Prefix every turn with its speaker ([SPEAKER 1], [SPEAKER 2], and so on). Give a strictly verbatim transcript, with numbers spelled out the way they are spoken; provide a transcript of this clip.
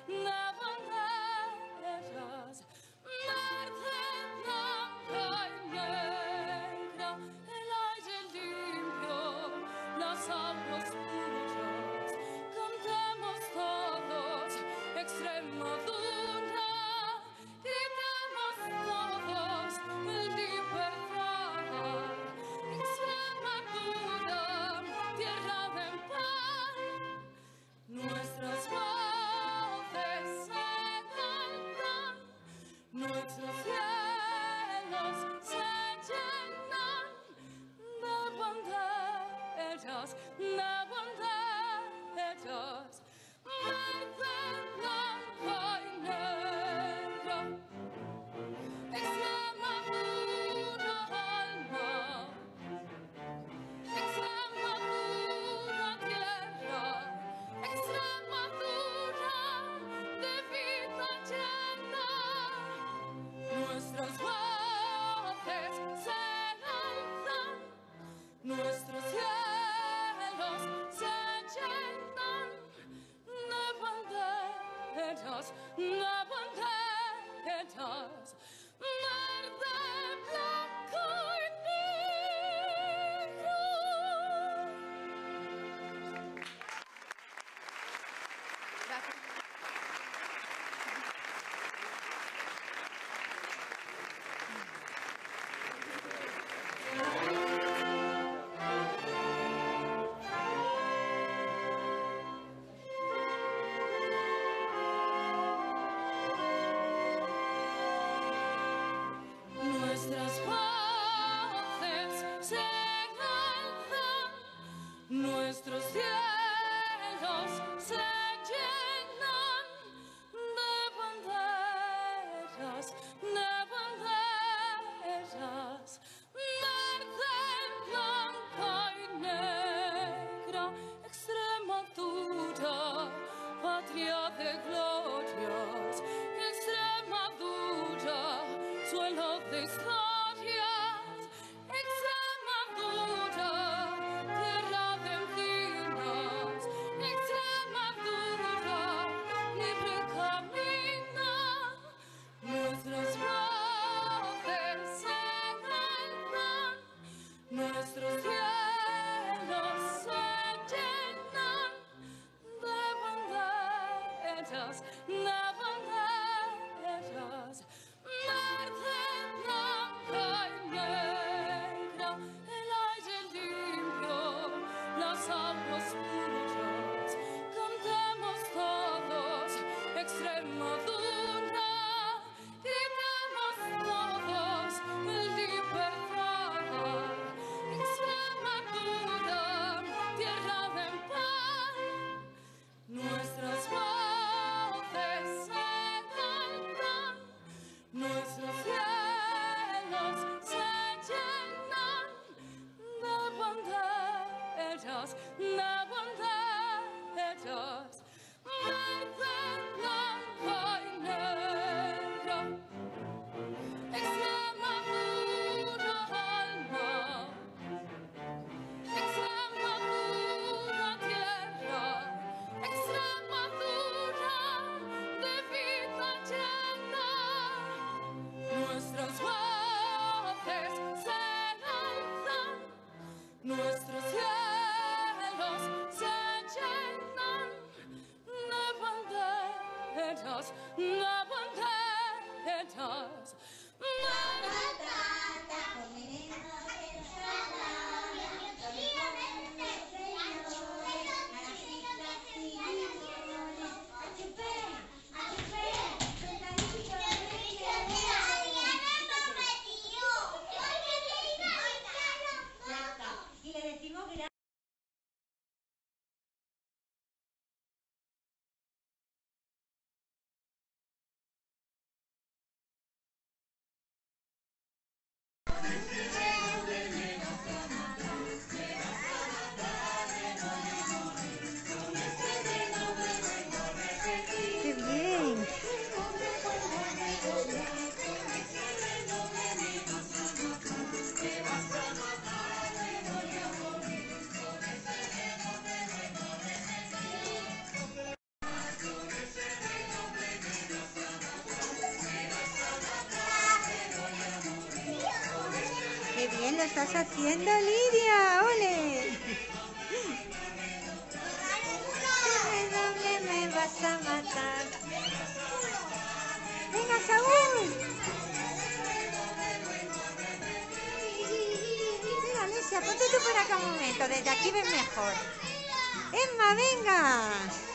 [SPEAKER 1] de banderas, verde, blanca y negra, el aire limpio, las aguas puras, cantemos todos, Extremadura, gritemos todos, libertad, Extremadura, tierra de paz, nuestras voces se alzan, nuestros cielos se llenan de banderas, de banderas, verde, blanco y negro. Extremadura alma, Extremadura tierra, Extremadura de vida llena. Nuestras voces se alzan, nuestros cielos se llenan de banderas, de banderas, verde, blanco y negro.
[SPEAKER 2] Gracias.
[SPEAKER 1] Nuestras voces se alzan, nuestros cielos se llenan de banderas, de banderas, verde, blanca y negra, Extremadura, patria de glorias, Extremadura, suelo de historias, Extremadura, tierra de encinas, Extremadura, libre camina, nuestras voces se alzan, nuestros cielos se llenan de banderas, de banderas, verde, blanca y negra, el aire limpio, las aguas puras, cantemos todos, Extremadura, gritemos todos, libertad, Extremadura, tierra de paz, nuestras voces se alzan, nuestros cielos se llenan de banderas, de banderas, verde, blanco y negro. Extremadura alma, Extremadura tierra, Extremadura de vida llena. Nuestras voces se alzan, nuestros cielos se llenan de banderas, de banderas,
[SPEAKER 3] lo estás haciendo, Lidia! ¡Ole! ¿Dónde me vas a matar? ¡Venga, Saúl! Venga, Alesia, ponte tú por acá un momento. Desde aquí ves mejor. ¡Emma, venga!